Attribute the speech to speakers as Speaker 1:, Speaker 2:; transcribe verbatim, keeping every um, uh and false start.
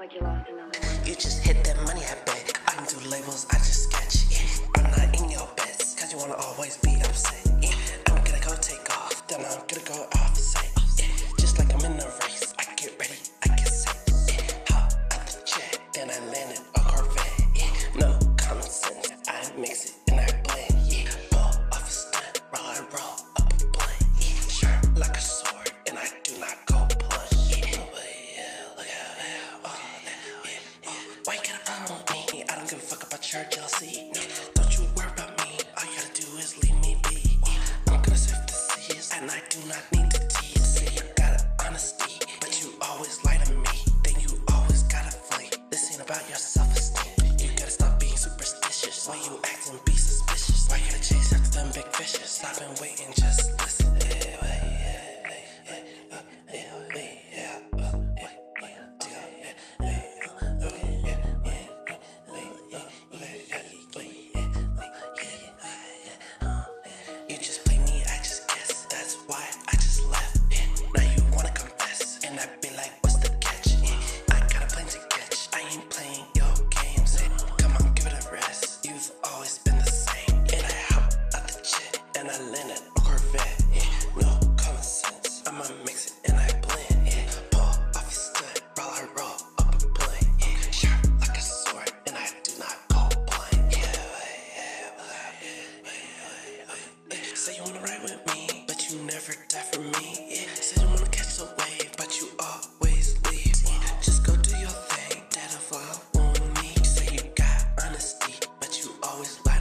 Speaker 1: like you lost another one.
Speaker 2: You just hit that money, I bet. I can do labels, I just sketch. Yeah. I'm not in your bets, cause you wanna always be upset. Yeah. I'm gonna go take off, then I'm gonna go offset. Yeah. Just like I'm in a race, I get ready, I get set. Yeah. Hop out the jet, then I landed a Corvette. Yeah. No common sense, I mix it and I blend. Yeah. Pull off a stunt, roll and roll up a blunt. Yeah. Sharp like a sword, and I do not go blunt. Yeah. But yeah, look at that, all that. Yeah. Yeah. Why you got a problem with me? I don't give a fuck about your jealousy. No, don't you worry about me. All you gotta do is leave me be. I'm gonna surf the seas, and I do not need to tease. You got honesty, but you always lie to me. Then you always gotta flee. This ain't about your self-esteem. You gotta stop being superstitious. Why you acting be suspicious? Why you gotta chase after them big fishes? Stop and wait and just listen. Hey, wait, yeah, hey, hey, uh, hey, hey, yeah, uh, hey, hey, uh, hey, uh, okay, yeah, yeah, hey, uh, okay, yeah, wait, yeah, wait, yeah, yeah, uh, you just play me, I just guess. That's why I just left. Yeah. Now you wanna confess, and I be like, what's the catch? Yeah. I got a plane to catch. I ain't playing your games. Yeah. Come on, give it a rest. You've always been the same. And I hop out the jet, and I landed a Corvette. Yeah. No common sense. I'ma mix it and I blend. Yeah. Pull off a stunt, roll I roll up a blunt. Yeah. Sharp like a sword, and I do not go blunt. Yeah. Yeah. Wait, wait, wait, wait. Say you wanna ride with me, but you never die for me. Yeah. Say you wanna catch a wave, but you always leave. Yeah. Just go do your thing, that'll follow on me. Say you got honesty, but you always lie.